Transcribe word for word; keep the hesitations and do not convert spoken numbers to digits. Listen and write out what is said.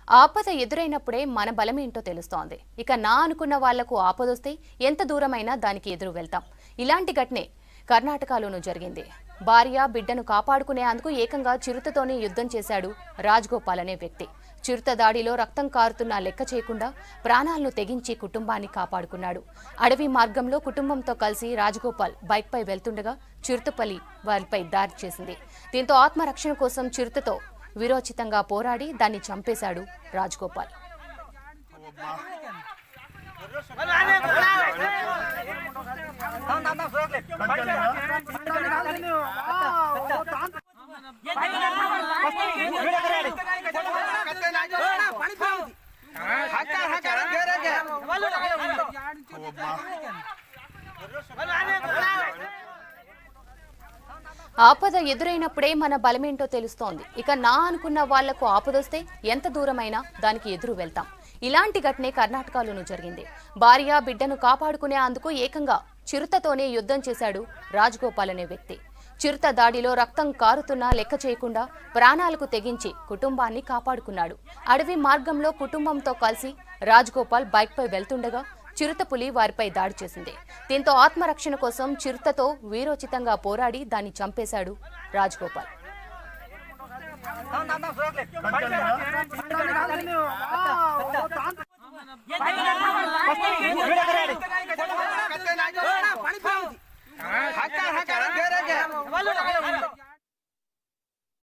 ఆపద ఎదురైనప్పుడే మన బలమేంటో తెలుస్తోంది. ఇక నా అనుకున్న వాళ్లకు ఆపదొస్తే ఎంత దూరమైనా దానికి ఎదురు వెళ్తాం. ఇలాంటి ఘటనే కర్ణాటకలోనూ జరిగింది. భార్య బిడ్డను కాపాడుకునేందుకు ఏకంగా చిరుతతోనే యుద్ధం చేశాడు రాజ్గోపాల్ అనే వ్యక్తి. చిరుత దాడిలో రక్తం కారుతున్నా లెక్క చేయకుండా ప్రాణాలను తెగించి కుటుంబాన్ని కాపాడుకున్నాడు. అడవి మార్గంలో కుటుంబంతో కలిసి రాజగోపాల్ బైక్పై వెళ్తుండగా చిరుతపల్లి వారిపై దాడి చేసింది. దీంతో ఆత్మరక్షణ కోసం చిరుతతో విరోచితంగా పోరాడి దాన్ని చంపేశాడు రాజగోపాల్. ఆపద ఎదురైనప్పుడే మన బలమేంటో తెలుస్తోంది. ఇక నా అనుకున్న వాళ్లకు ఆపదొస్తే ఎంత దూరమైనా దానికి ఎదురు వెళ్తాం. ఇలాంటి ఘటనే కర్ణాటకలోనూ జరిగింది. భార్య బిడ్డను కాపాడుకునేందుకు ఏకంగా చిరుతతోనే యుద్ధం చేశాడు రాజగోపాల్ అనే వ్యక్తి. చిరుత దాడిలో రక్తం కారుతున్నా లెక్క చేయకుండా ప్రాణాలకు తెగించి కుటుంబాన్ని కాపాడుకున్నాడు. అడవి మార్గంలో కుటుంబంతో కలిసి రాజగోపాల్ బైక్పై వెళ్తుండగా చిరుతపులి వారిపై దాడి చేసింది. దీంతో ఆత్మరక్షణ కోసం చిరుతతో వీరోచితంగా పోరాడి దాన్ని చంపేశాడు రాజగోపాల్. Bye.